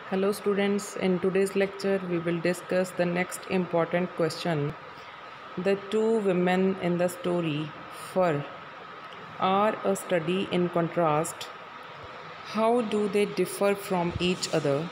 Hello students, in today's lecture we will discuss the next important question. The two women in the story Fur are a study in contrast. How do they differ from each other?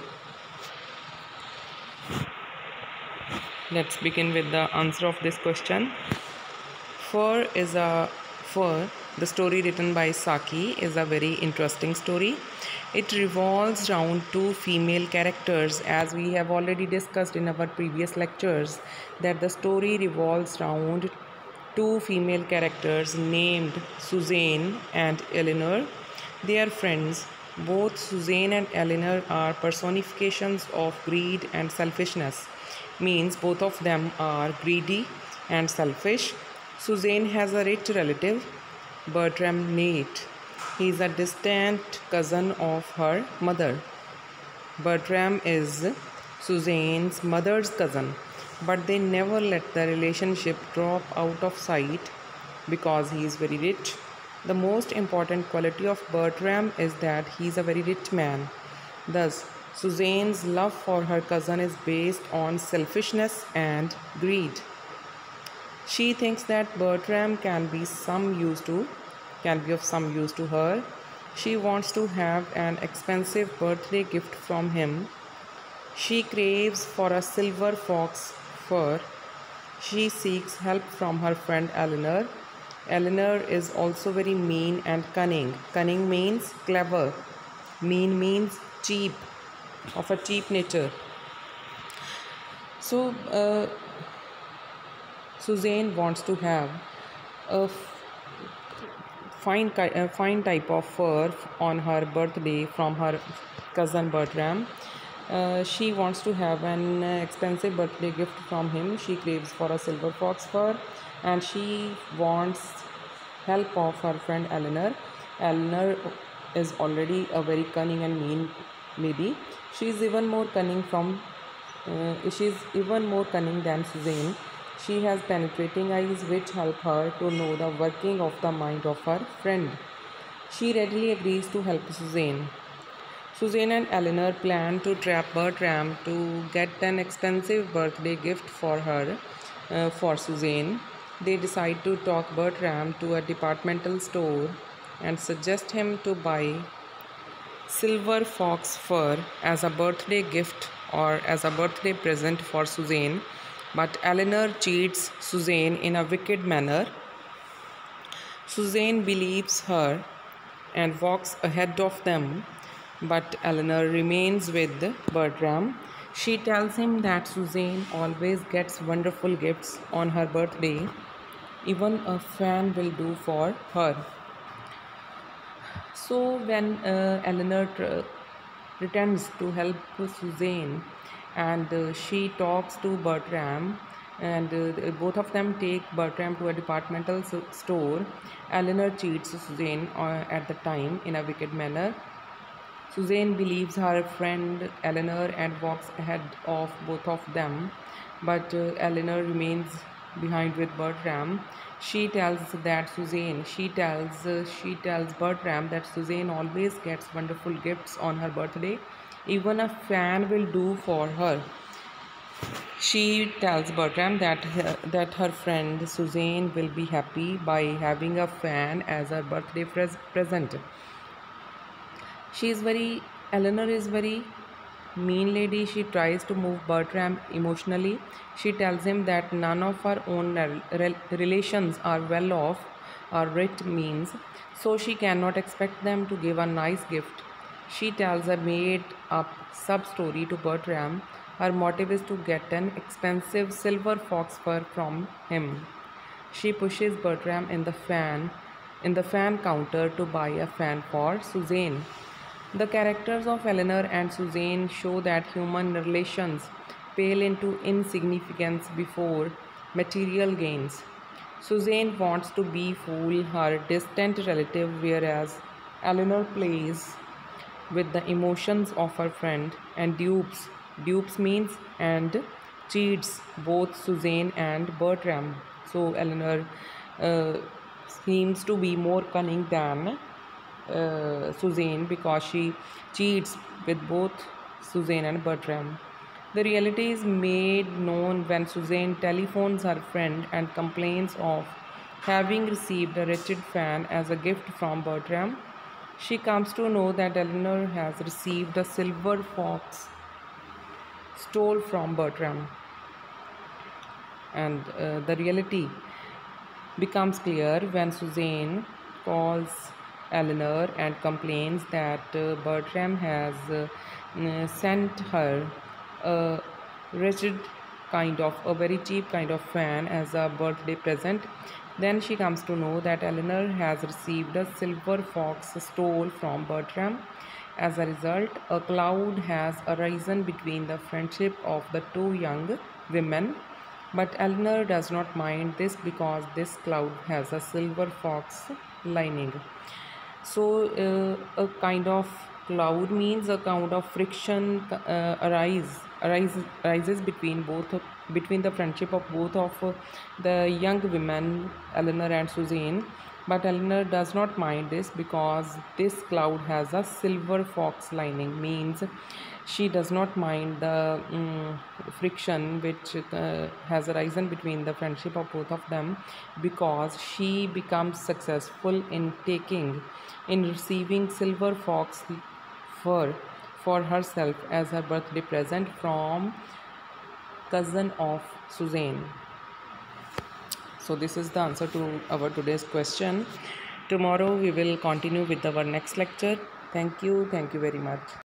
Let's begin with the answer of this question. Fur is a Fur, the story written by Saki, is a very interesting story. It revolves around two female characters, as we have already discussed in our previous lectures, that the story revolves around two female characters named Suzanne and Eleanor. They are friends. Both Suzanne and Eleanor are personifications of greed and selfishness. Means both of them are greedy and selfish. Suzanne has a rich relative, Bertram Nate. He is a distant cousin of her mother. Bertram is Suzanne's mother's cousin, but they never let the relationship drop out of sight because he is very rich. The most important quality of Bertram is that he is a very rich man. Thus, Suzanne's love for her cousin is based on selfishness and greed. She thinks that Bertram can be of some use to her. She wants to have an expensive birthday gift from him. She craves for a silver fox fur. She seeks help from her friend Eleanor. Eleanor is also very mean and cunning. Cunning means clever. Mean means cheap, of a cheap nature. So, Suzanne wants to have a fine type of fur on her birthday from her cousin Bertram. She wants to have an expensive birthday gift from him. She craves for a silver fox fur, and she wants help of her friend Eleanor. Eleanor is already a very cunning and mean lady. She's even more cunning than Suzanne. She has penetrating eyes which help her to know the working of the mind of her friend. She readily agrees to help Suzanne. Suzanne and Eleanor plan to trap Bertram to get an expensive birthday gift for Suzanne. They decide to talk Bertram to a departmental store and suggest him to buy silver fox fur as a birthday gift or as a birthday present for Suzanne. But Eleanor cheats Suzanne in a wicked manner. Suzanne believes her and walks ahead of them, but Eleanor remains with Bertram. She tells him that Suzanne always gets wonderful gifts on her birthday. Even a fan will do for her. So when Eleanor pretends to help Suzanne, and she talks to Bertram, and both of them take Bertram to a departmental store. Eleanor cheats Suzanne at the time in a wicked manner. Suzanne believes her friend Eleanor and walks ahead of both of them, but Eleanor remains behind with Bertram. She tells Bertram that Suzanne always gets wonderful gifts on her birthday. Even a fan will do for her. She tells Bertram that her friend Suzanne will be happy by having a fan as her birthday present. Eleanor is very mean lady. She tries to move Bertram emotionally. She tells him that none of her own relations are well off or rich means, so she cannot expect them to give a nice gift. She tells a made up sub story to Bertram. Her motive is to get an expensive silver fox fur from him. She pushes Bertram in the fan counter to buy a fan for Suzanne. The characters of Eleanor and Suzanne show that human relations pale into insignificance before material gains. Suzanne wants to befool her distant relative, whereas Eleanor plays with the emotions of her friend and dupes means and cheats both Suzanne and Bertram. So Eleanor uh, seems to be more cunning than Suzanne, because she cheats with both Suzanne and Bertram. The reality is made known when Suzanne telephones her friend and complains of having received a wretched fan as a gift from Bertram. She comes to know that Eleanor has received a silver fox stole from Bertram, and the reality becomes clear when Suzanne calls Eleanor and complains that Bertram has sent her a wretched a very cheap kind of fan as a birthday present. Then she comes to know that Eleanor has received a silver fox stole from Bertram. As a result, a cloud has arisen between the friendship of the two young women, but Eleanor does not mind this because this cloud has a silver fox lining. So, a kind of cloud means a kind of friction arises between the friendship of both of the young women, Eleanor and Suzanne. But Eleanor does not mind this because this cloud has a silver fox lining, means she does not mind the friction which has arisen between the friendship of both of them, because she becomes successful in receiving silver fox fur for herself as her birthday present from cousin of Suzanne. So this is the answer to our today's question. Tomorrow we will continue with our next lecture. Thank you very much.